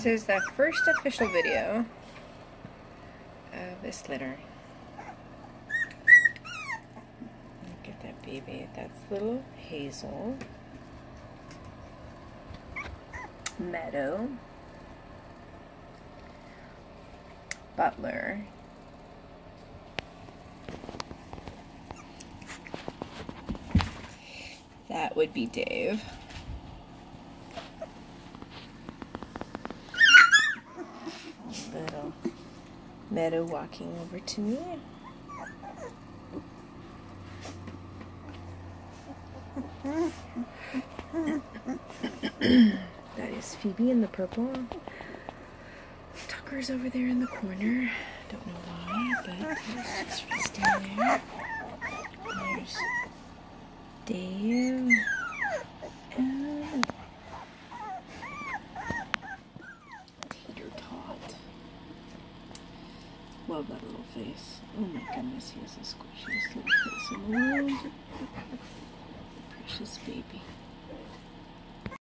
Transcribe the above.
This is the first official video of this litter. Look at that baby. That's little Hazel. Meadow. Butler. That would be Dave. Little Meadow walking over to me. That is Phoebe in the purple. Tucker's over there in the corner. Don't know why, but he's just resting there. There's Dave. And Tater Tot. Love that little face. Oh my goodness, he has the squishiest little face in the world. Precious baby.